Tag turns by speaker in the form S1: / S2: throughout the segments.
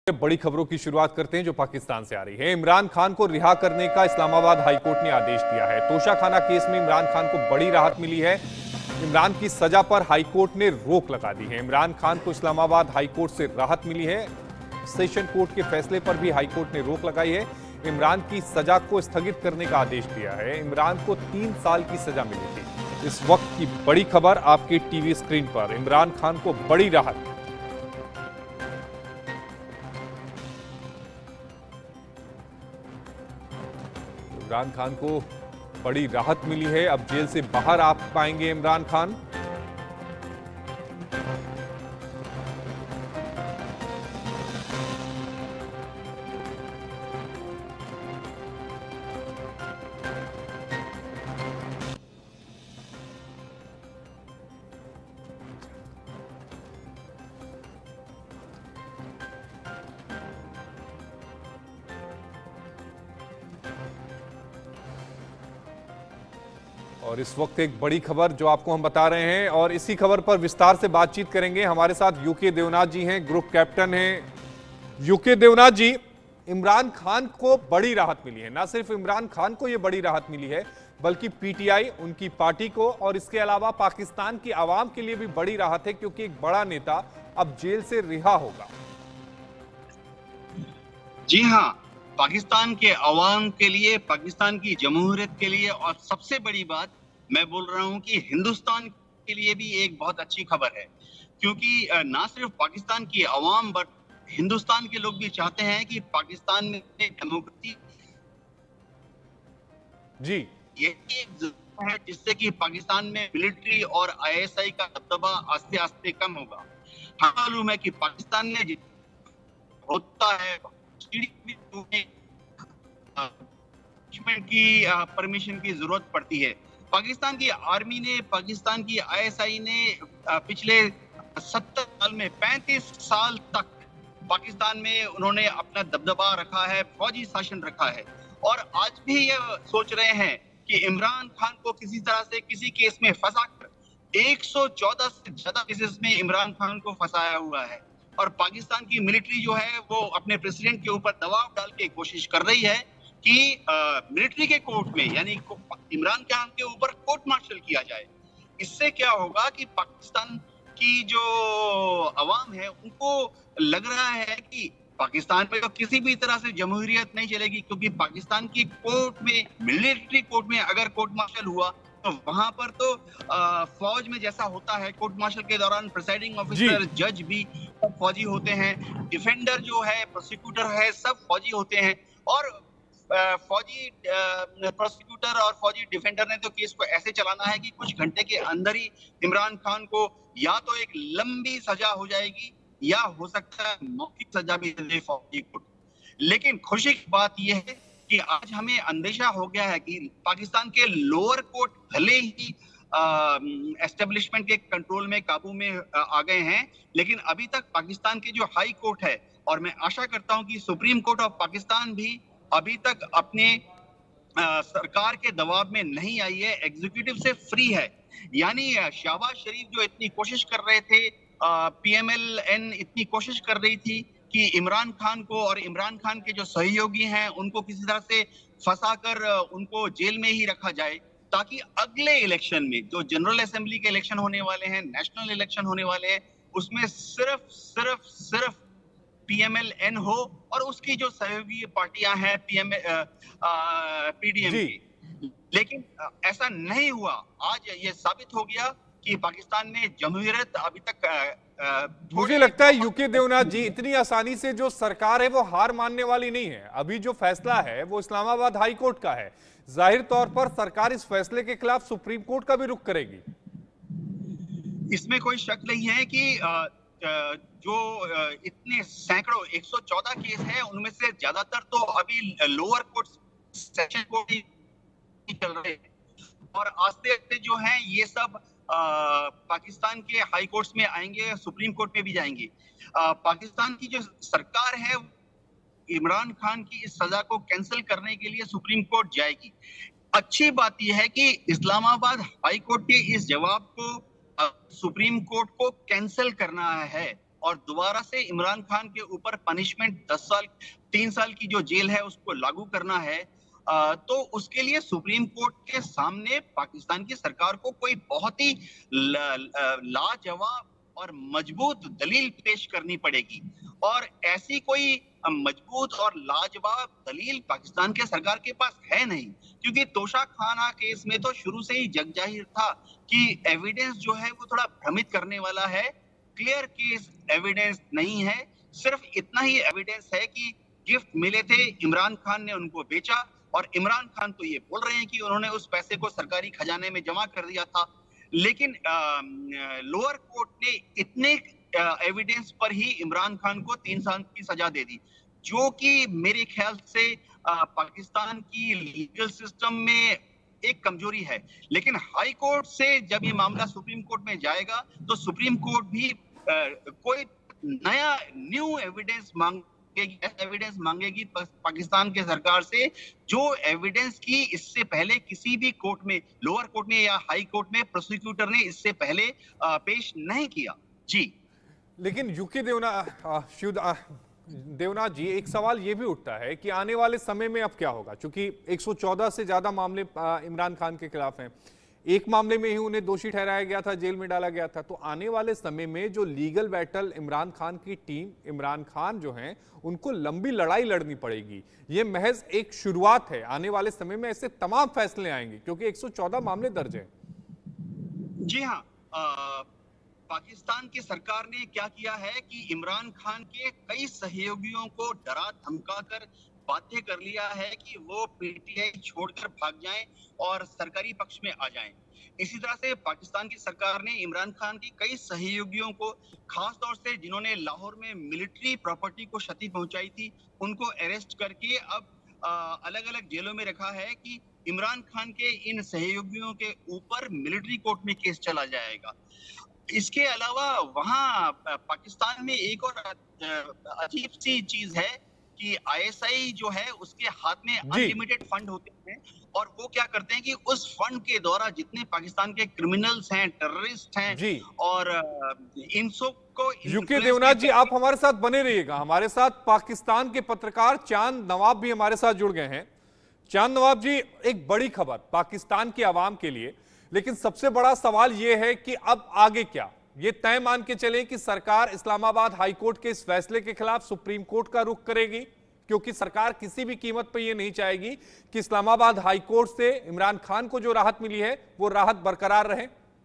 S1: बड़ी खबरों की शुरुआत करते हैं जो पाकिस्तान से आ रही है। इमरान खान को रिहा करने का इस्लामाबाद हाईकोर्ट ने आदेश दिया है। तोशाखाना केस में इमरान खान को बड़ी राहत मिली है। इमरान की सजा पर हाईकोर्ट ने रोक लगा दी है। इमरान खान को इस्लामाबाद हाईकोर्ट से राहत मिली है। सेशन कोर्ट के फैसले पर भी हाईकोर्ट ने रोक लगाई है। इमरान की सजा को स्थगित करने का आदेश दिया है। इमरान को 3 साल की सजा मिली थी। इस वक्त की बड़ी खबर आपके टीवी स्क्रीन पर, इमरान खान को बड़ी राहत। इमरान खान को बड़ी राहत मिली है। अब जेल से बाहर आ पाएंगे इमरान खान। और इस वक्त एक बड़ी खबर जो आपको हम बता रहे हैं और इसी खबर पर विस्तार से बातचीत करेंगे। हमारे साथ यूके देवनाथ जी हैं, ग्रुप कैप्टन हैं। यूके देवनाथ जी, इमरान खान को बड़ी राहत मिली है। ना सिर्फ इमरान खान को यह बड़ी राहत मिली है बल्कि पीटीआई, उनकी पार्टी को और इसके अलावा पाकिस्तान की आवाम के लिए भी बड़ी राहत है, क्योंकि एक बड़ा नेता अब जेल से रिहा होगा।
S2: जी हाँ, पाकिस्तान के अवाम के लिए, पाकिस्तान की जमहूरियत के लिए और सबसे बड़ी बात मैं बोल रहा हूं कि हिंदुस्तान के लिए भी एक बहुत अच्छी खबर है, क्योंकि ना सिर्फ पाकिस्तान की अवाम बट हिंदुस्तान के लोग भी चाहते हैं कि पाकिस्तान में डेमोक्रेसी
S1: जी
S2: ये एक जरूरत है जिससे कि पाकिस्तान में मिलिट्री और आईएसआई का दबदबा आस्ते आस्ते कम होगा। हमें मालूम है कि पाकिस्तान में होता है की परमिशन की जरूरत पड़ती है। पाकिस्तान की आर्मी ने, पाकिस्तान की आईएसआई ने पिछले 70 साल में 35 साल तक पाकिस्तान में उन्होंने अपना दबदबा रखा है, फौजी शासन रखा है और आज भी ये सोच रहे हैं कि इमरान खान को किसी तरह से किसी केस में फंसाकर 114 से ज्यादा केसेस में इमरान खान को फंसाया हुआ है और पाकिस्तान की मिलिट्री जो है वो अपने प्रेसिडेंट के ऊपर दबाव डाल के कोशिश कर रही है कि मिलिट्री के कोर्ट में यानी इमरान खान के ऊपर कोर्ट मार्शल किया जाए। इससे क्या होगा कि पाकिस्तान की जो अवाम है उनको लग रहा है कि पाकिस्तान में तो किसी भी तरह से जमहूरियत नहीं चलेगी, क्योंकि पाकिस्तान की कोर्ट में, मिलिट्री कोर्ट में अगर कोर्ट मार्शल हुआ तो वहां पर तो फौज में जैसा होता है, कोर्ट मार्शल के दौरान प्रिसाइडिंग ऑफिसर, जज भी फौजी होते हैं, डिफेंडर जो है, प्रोसिक्यूटर है, सब फौजी होते हैं और फौजी प्रोसिक्यूटर और फौजी डिफेंडर ने तो केस को ऐसे चलाना है कि कुछ घंटे के अंदर ही इमरान खान को या तो एक लंबी सजा हो जाएगी या हो सकता है मौखिक सजा भी दे फौजी को। लेकिन खुशी की बात यह है कि आज हमें अंदेशा हो गया है कि पाकिस्तान के लोअर कोर्ट भले ही एस्टेब्लिशमेंट के कंट्रोल में, काबू में आ गए हैं, लेकिन अभी तक पाकिस्तान के जो हाई कोर्ट है, और मैं आशा करता हूं कि सुप्रीम कोर्ट ऑफ पाकिस्तान भी अभी तक अपने सरकार के दबाव में नहीं आई है, एग्जीक्यूटिव से फ्री है। यानी शहबाज शरीफ जो इतनी कोशिश कर रहे थे, पीएमएलएन इतनी कोशिश कर रही थी कि इमरान खान को और इमरान खान के जो सहयोगी हैं उनको किसी तरह से फंसाकर उनको जेल में ही रखा जाए, ताकि अगले इलेक्शन में जो जनरल असेंबली के इलेक्शन होने वाले हैं, नेशनल इलेक्शन होने वाले हैं, उसमें सिर्फ पीएमएलएन हो और उसकी जो सहयोगी पार्टियां हैं पीडीएम की। लेकिन ऐसा नहीं हुआ। आज ये साबित हो गया कि पाकिस्तान में जमहूरियत अभी तक
S1: मुझे लगता है यूके देवनाथ जी, इतनी आसानी से जो सरकार है वो हार मानने वाली नहीं है। अभी जो फैसला है वो इस्लामाबाद हाई कोर्ट का है। जाहिर तौर पर सरकार इस फैसले के खिलाफ सुप्रीम कोर्ट का भी रुख करेगी।
S2: इसमें कोई शक नहीं है कि जो इतने सैकड़ों 114 केस हैं उनमें से ज्यादातर तो अभी लोअर कोर्ट, सेशन कोर्ट ही चल रहे हैं और आस्ते आस्ते जो है ये सब पाकिस्तान के हाई कोर्ट्स में आएंगे, सुप्रीम कोर्ट में भी जाएंगे। पाकिस्तान की जो सरकार है इमरान खान की इस सजा को कैंसिल करने के लिए सुप्रीम कोर्ट जाएगी। अच्छी बात यह है कि इस्लामाबाद हाई कोर्ट के इस जवाब को सुप्रीम कोर्ट को कैंसिल करना है। और दोबारा से इमरान खान के ऊपर पनिशमेंट 10 साल 3 साल की जो जेल है उसको लागू करना है, तो उसके लिए सुप्रीम कोर्ट के सामने पाकिस्तान की सरकार को कोई बहुत ही लाजवाब और मजबूत दलील पेश करनी पड़ेगी। और ऐसी कोई मजबूत और लाजवाब दलील पाकिस्तान के सरकार के पास है नहीं, क्योंकि तोशा खाना केस में तो शुरू से ही जग जाहिर था कि एविडेंस जो है वो थोड़ा भ्रमित करने वाला है। क्लियर केस एविडेंस नहीं है, सिर्फ इतना ही एविडेंस है कि गिफ्ट मिले थे, इमरान खान ने उनको बेचा, और इमरान खान तो ये बोल रहे हैं कि उन्होंने उस पैसे को सरकारी खजाने में जमा कर दिया था। लेकिन लोअर कोर्ट ने इतने एविडेंस पर ही इमरान खान को 3 साल की सजा दे दी, जो कि मेरे ख्याल से पाकिस्तान की लीगल सिस्टम में एक कमजोरी है। लेकिन हाई कोर्ट से जब ये मामला सुप्रीम कोर्ट में जाएगा तो सुप्रीम कोर्ट भी कोई नया न्यू एविडेंस मांगेगी पाकिस्तान के सरकार से, जो एविडेंस की इससे पहले किसी भी कोर्ट में, लोअर कोर्ट में या हाई कोर्ट में प्रोसिक्यूटर ने इससे पहले पेश नहीं किया। जी,
S1: लेकिन यूके देवनाथ जी, एक सवाल ये भी उठता है कि आने वाले समय में अब क्या होगा, क्योंकि 114 से ज्यादा मामले इमरान खान के खिलाफ हैं। एक मामले में ही उन्हें दोषी ठहराया गया था, जेल में डाला गया था। तो आने वाले समय में जो लीगल बैटल इमरान खान की टीम, इमरान खान जो हैं, उनको लंबी लड़ाई लड़नी पड़ेगी। ये महज एक शुरुआत है, आने वाले समय में ऐसे तमाम फैसले आएंगे क्योंकि 114 मामले दर्ज हैं।
S2: जी हाँ, पाकिस्तान की सरकार ने क्या किया है कि इमरान खान के कई सहयोगियों को डरा धमका कर बाध्य कर लिया है कि वो पीटीआई छोड़कर भाग जाएं और सरकारी पक्ष में आ जाएं। इसी तरह से पाकिस्तान की सरकार ने इमरान खान की कई सहयोगियों को, खास तौर से जिन्होंने लाहौर में मिलिट्री प्रॉपर्टी को क्षति पहुंचाई थी, उनको अरेस्ट करके अब अलग अलग जेलों में रखा है कि इमरान खान के इन सहयोगियों के ऊपर मिलिट्री कोर्ट में केस चला जाएगा। इसके अलावा वहां पाकिस्तान में एक और अजीब सी चीज है कि आईएसआई जो है उसके हाथ में अनलिमिटेड फंड होते हैं, और वो क्या करते हैं कि उस फंड के द्वारा जितने पाकिस्तान के क्रिमिनल्स हैं, टेररिस्ट हैं, और इन सब को
S1: यूके देवनाथ जी, आप हमारे साथ बने रहिएगा। हमारे साथ पाकिस्तान के पत्रकार चांद नवाब भी हमारे साथ जुड़ गए हैं। चांद नवाब जी, एक बड़ी खबर पाकिस्तान की आवाम के लिए, लेकिन सबसे बड़ा सवाल यह है कि अब आगे क्या? ये तय मान के चलें कि सरकार इस्लामाबाद हाईकोर्ट के इस फैसले के खिलाफ सुप्रीम कोर्ट का रुख करेगी, क्योंकि सरकार किसी भी कीमत पर यह नहीं चाहेगी कि इस्लामाबाद हाईकोर्ट से इमरान खान को जो राहत मिली है वो राहत बरकरार रहे।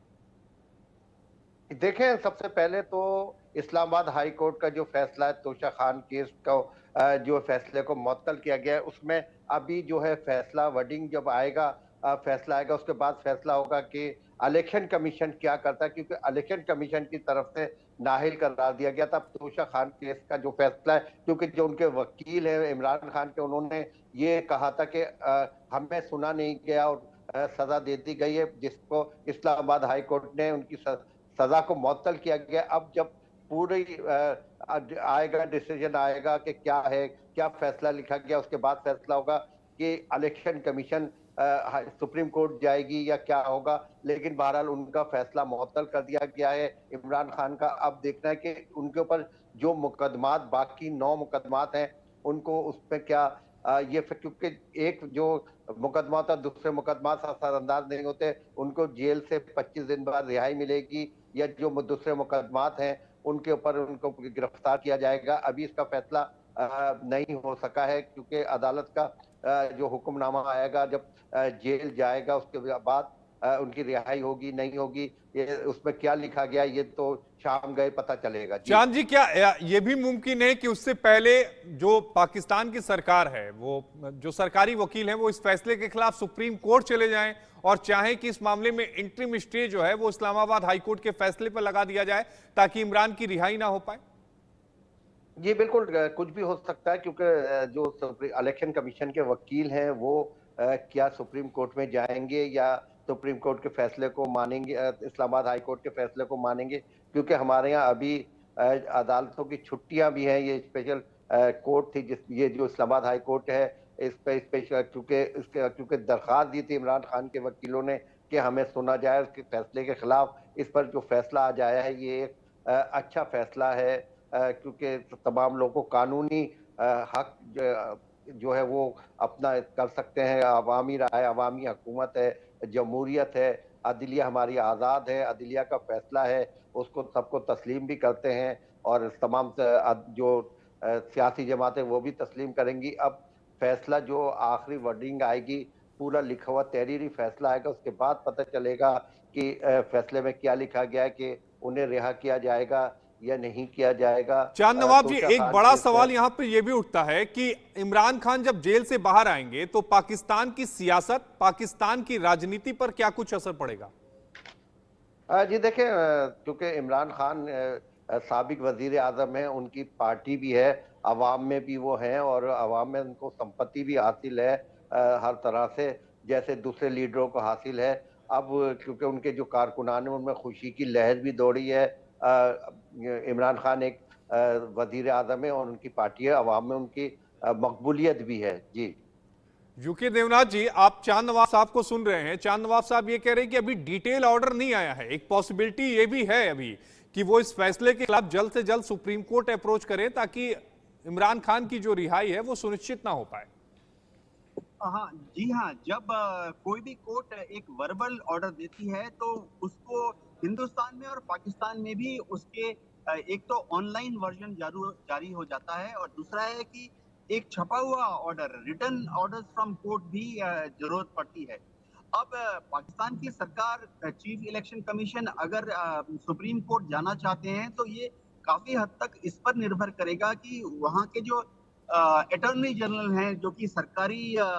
S3: देखें, सबसे पहले तो इस्लामाबाद हाईकोर्ट का जो फैसला है तोशा खान केस का जो फैसले को मुअत्तल किया गया है, उसमें अभी जो है फैसला वर्डिंग जब आएगा, फैसला आएगा, उसके बाद फैसला होगा कि इलेक्शन कमीशन क्या करता है, क्योंकि इलेक्शन कमीशन की तरफ से नाहिल करार दिया गया था तोशा खान केस का जो फैसला है, क्योंकि जो उनके वकील है इमरान खान के, उन्होंने ये कहा था कि हमें सुना नहीं गया और सजा दे दी गई है, जिसको इस्लामाबाद हाई कोर्ट ने उनकी सजा को मुअत्तल किया गया। अब जब पूरी आएगा, डिसीजन आएगा कि क्या है, क्या फैसला लिखा गया, उसके बाद फैसला होगा कि इलेक्शन कमीशन सुप्रीम कोर्ट जाएगी या क्या होगा। लेकिन बहरहाल उनका फैसला मुअत्तल कर दिया गया है इमरान खान का। अब देखना है कि उनके ऊपर जो मुकदमात, बाकी 9 मुकदमात हैं, उनको उस पर क्या ये, क्योंकि एक जो मुकदमा था दूसरे मुकदमा से असरअंदाज नहीं होते, उनको जेल से 25 दिन बाद रिहाई मिलेगी, या जो दूसरे मुकदमात हैं उनके ऊपर उनको गिरफ्तार किया जाएगा। अभी इसका फैसला नहीं हो सका है, क्योंकि अदालत का जो हुक्मनामा आएगा, जब जेल जाएगा, उसके बाद उनकी रिहाई होगी नहीं होगी, ये उसमें क्या लिखा गया ये तो शाम गए पता चलेगा।
S1: चांद जी, क्या ये भी मुमकिन है कि उससे पहले जो पाकिस्तान की सरकार है, वो जो सरकारी वकील हैं, वो इस फैसले के खिलाफ सुप्रीम कोर्ट चले जाएं और चाहें कि इस मामले में इंटरिम स्टे जो है वो इस्लामाबाद हाईकोर्ट के फैसले पर लगा दिया जाए ताकि इमरान की रिहाई ना हो पाए?
S3: ये बिल्कुल कुछ भी हो सकता है, क्योंकि जो इलेक्शन कमीशन के वकील हैं वो क्या सुप्रीम कोर्ट में जाएंगे या सुप्रीम कोर्ट के फैसले को मानेंगे, इस्लामाबाद हाई कोर्ट के फैसले को मानेंगे, क्योंकि हमारे यहाँ अभी अदालतों की छुट्टियां भी हैं। ये स्पेशल कोर्ट थी, ये जो इस्लामाबाद हाई कोर्ट है, इस पे स्पेशल क्योंकि दरख्वास्त दी थी इमरान खान के वकीलों ने कि हमें सुना जाए, उसके फैसले के खिलाफ इस पर जो फैसला आ जाया है, ये अच्छा फैसला है, क्योंकि तमाम लोगों को कानूनी हक जो है वो अपना कर सकते हैं। अवामी राय, अवामी हुकूमत है, जमहूरियत है, अदलिया हमारी आज़ाद है, अदलिया का फैसला है, उसको सबको तस्लीम भी करते हैं और तमाम जो सियासी जमातें वो भी तस्लीम करेंगी। अब फैसला जो आखिरी वर्डिंग आएगी, पूरा लिखा हुआ तहरीरी फैसला आएगा, उसके बाद पता चलेगा कि फैसले में क्या लिखा गया है, कि उन्हें रिहा किया जाएगा या नहीं किया जाएगा।
S1: चांद नवाब जी,
S3: तोशा
S1: एक
S3: खान
S1: बड़ा
S3: केस
S1: सवाल
S3: में
S1: यहां पे यह भी उठता है कि इमरान खान जब जेल से बाहर आएंगे तो पाकिस्तान की सियासत, पाकिस्तान की राजनीति पर क्या कुछ असर पड़ेगा?
S3: जी देखें, क्योंकि इमरान खान साबिक वजीर आजम है, उनकी पार्टी भी है, अवाम में भी वो हैं और अवाम में उनको संपत्ति भी हासिल है हर तरह से, जैसे दूसरे लीडरों को हासिल है। अब क्योंकि उनके जो कारकुनान हैं उनमें खुशी की लहर भी दौड़ी है। इमरान खान एक वजीर आजम है और उनकी पार्टी है, अवाम में उनकी मकबूलियत भी है। जी
S1: यूके देवनाथ जी, आप चांद नवाब साहब को सुन रहे हैं। चांद नवाब साहब ये कह रहे हैं कि अभी डिटेल ऑर्डर नहीं आया है। एक पॉसिबिलिटी ये भी है अभी कि वो इस फैसले के खिलाफ जल्द से जल्द सुप्रीम कोर्ट अप्रोच करें ताकि इमरान खान की जो रिहाई है वो सुनिश्चित ना हो पाए।
S2: हाँ जी हाँ, जब कोई भी कोर्ट एक वर्बल ऑर्डर देती है तो उसको हिंदुस्तान में और पाकिस्तान में भी उसके एक तो ऑनलाइन वर्जन जारी हो जाता है और दूसरा है कि एक छपा हुआ order, written orders from court भी जरूरत पड़ती है। अब पाकिस्तान की सरकार, चीफ इलेक्शन कमीशन अगर सुप्रीम कोर्ट जाना चाहते हैं तो ये काफी हद तक इस पर निर्भर करेगा कि वहाँ के जो अटॉर्नी जनरल हैं, जो कि सरकारी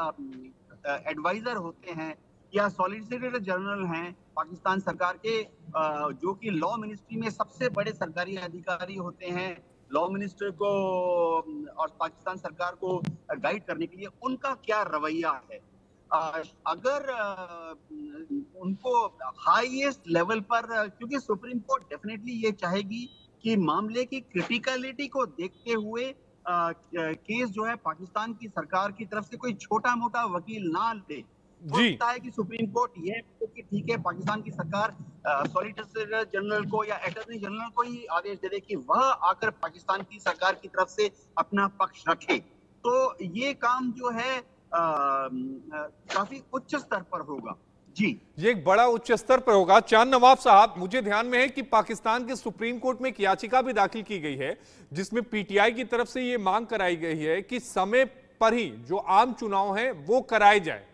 S2: एडवाइजर होते हैं, या सॉलिसिटर जनरल हैं पाकिस्तान सरकार के, जो कि लॉ मिनिस्ट्री में सबसे बड़े सरकारी अधिकारी होते हैं, लॉ मिनिस्टर को और पाकिस्तान सरकार को गाइड करने के लिए, उनका क्या रवैया है। अगर उनको हाईएस्ट लेवल पर, क्योंकि सुप्रीम कोर्ट डेफिनेटली ये चाहेगी कि मामले की क्रिटिकलिटी को देखते हुए केस जो है पाकिस्तान की सरकार की तरफ से कोई छोटा मोटा वकील ना ले। हो
S1: जी,
S2: सकता है कि सुप्रीम कोर्ट ये कि ठीक है, पाकिस्तान की सरकार सॉलिसिटर जनरल को या अटॉर्नी जनरल को ही आदेश दे दे कि वह आकर पाकिस्तान की सरकार की तरफ से अपना पक्ष रखे। तो ये काम जो है काफी उच्च स्तर पर होगा। जी,
S1: ये एक बड़ा उच्च स्तर पर होगा। चांद नवाब साहब, मुझे ध्यान में है कि पाकिस्तान के सुप्रीम कोर्ट में एक याचिका भी दाखिल की गई है जिसमें पीटीआई की तरफ से ये मांग कराई गई है कि समय पर ही जो आम चुनाव है वो कराए जाए।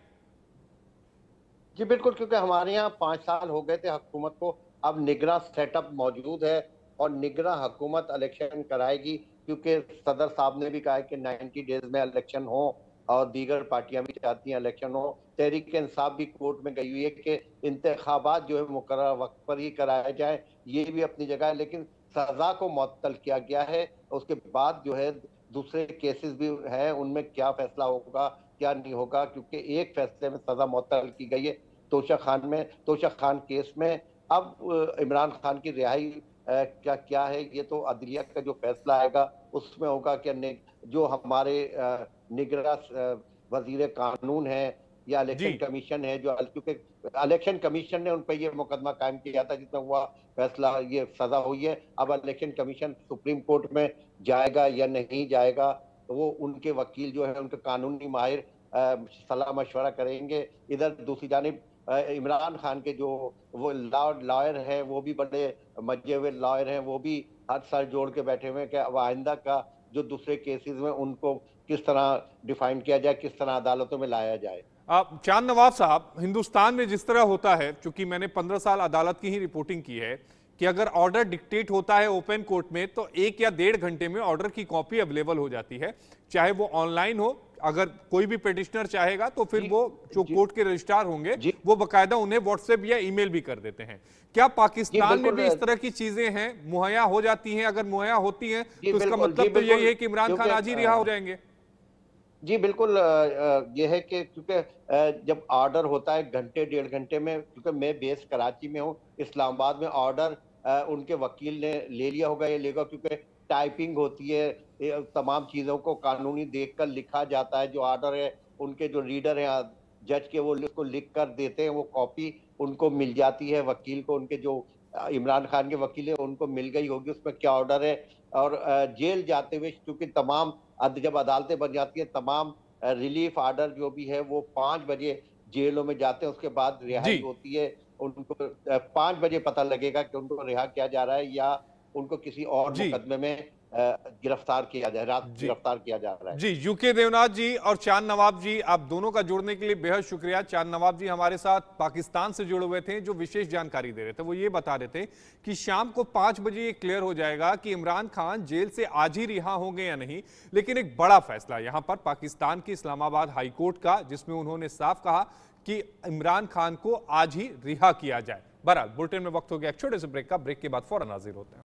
S3: जी बिल्कुल, क्योंकि हमारे यहाँ 5 साल हो गए थे हुकूमत को, अब निगरां सेटअप मौजूद है और निगरां हुकूमत इलेक्शन कराएगी, क्योंकि सदर साहब ने भी कहा है कि 90 डेज में इलेक्शन हो और दीगर पार्टियां भी चाहती हैं इलेक्शन हो। तहरीक इंसाफ भी कोर्ट में गई हुई है कि इंतखाबात जो है मुकर्रर वक्त पर ही कराए जाए, ये भी अपनी जगह है, लेकिन सजा को मुअत्तल किया गया है। उसके बाद जो है दूसरे केसेस भी हैं, उनमें क्या फैसला होगा क्या नहीं होगा, क्योंकि एक फैसले में सजा मुअत्तल की गई है तोशा खान केस में। अब इमरान खान की रिहाई क्या क्या है, ये तो अदलिया का जो फैसला आएगा उसमें होगा कि जो हमारे निगरां वजीर कानून है या इलेक्शन कमीशन है, जो क्योंकि इलेक्शन कमीशन ने उन पर यह मुकदमा कायम किया था जिसमें हुआ फैसला, ये सजा हुई है। अब इलेक्शन कमीशन सुप्रीम कोर्ट में जाएगा या नहीं जाएगा, तो वो उनके वकील जो है, उनके कानूनी माहिर सलाह मशवरा करेंगे। इधर दूसरी जानिब इमरान खान के जो वो लॉयर हैं, वो भी बड़े मजे हुए लॉयर हैं, वो भी हाथ सर जोड़ के बैठे हुए हैं कि अब आइंदा का जो दूसरे केसेस में उनको किस तरह डिफाइन किया जाए, किस तरह अदालतों में लाया जाए।
S1: चांद नवाब साहब, हिंदुस्तान में जिस तरह होता है, चूंकि मैंने 15 साल अदालत की ही रिपोर्टिंग की है, कि अगर ऑर्डर डिक्टेट होता है ओपन कोर्ट में तो 1 या 1.5 घंटे में ऑर्डर की कॉपी अवेलेबल हो जाती है, चाहे वो ऑनलाइन हो। अगर कोई भी पिटिशनर चाहेगा तो फिर वो जो कोर्ट के रजिस्ट्रार होंगे वो बकायदा उन्हें व्हाट्सएप या ईमेल भी कर देते हैं। क्या पाकिस्तान में भी इस तरह की चीजें हैं, मुहैया हो जाती हैं? अगर मुहैया होती हैं तो इसका मतलब तो यही है कि इमरान खान आज ही रिहा हो जाएंगे।
S3: जी बिल्कुल, यह है कि क्योंकि जब ऑर्डर होता है घंटे 1.5 घंटे में, क्योंकि मैं बेस कराची में हूँ, इस्लामाबाद में ऑर्डर उनके वकील ने ले लिया होगा, ये लेगा, क्योंकि टाइपिंग होती है, तमाम चीज़ों को कानूनी देखकर लिखा जाता है। जो ऑर्डर है, उनके जो रीडर हैं जज के, वो उसको लिख कर देते हैं, वो कॉपी उनको मिल जाती है वकील को, उनके जो इमरान खान के वकील है उनको मिल गई होगी, उसमें क्या ऑर्डर है। और जेल जाते हुए चूंकि तमाम जब अदालतें बन जाती है, तमाम रिलीफ ऑर्डर जो भी है वो 5 बजे जेलों में जाते हैं, उसके बाद
S1: जी।
S3: रिहाई होती है। उनको 5 बजे पता लगेगा कि उनको रिहा किया जा रहा है या उनको किसी और
S1: जी।
S3: मुकदमे में गिरफ्तार किया जा रहा है,
S1: जी।
S3: गिरफ्तार किया जा रहा है।
S1: जी, यूके देवनाथ जी और चांद नवाब जी, आप दोनों का जुड़ने के लिए बेहद शुक्रिया। चांद नवाब जी हमारे साथ पाकिस्तान से जुड़े हुए थे, जो विशेष जानकारी दे रहे थे। वो ये बता रहे थे कि शाम को 5 बजे ये क्लियर हो जाएगा कि इमरान खान जेल से आज ही रिहा होंगे या नहीं। लेकिन एक बड़ा फैसला यहां पर पाकिस्तान की इस्लामाबाद हाईकोर्ट का, जिसमें उन्होंने साफ कहा कि इमरान खान को आज ही रिहा किया जाए। बहरहाल बुलेटिन में वक्त हो गया एक छोटे से ब्रेक का। ब्रेक के बाद फौरन हाजिर होते हैं।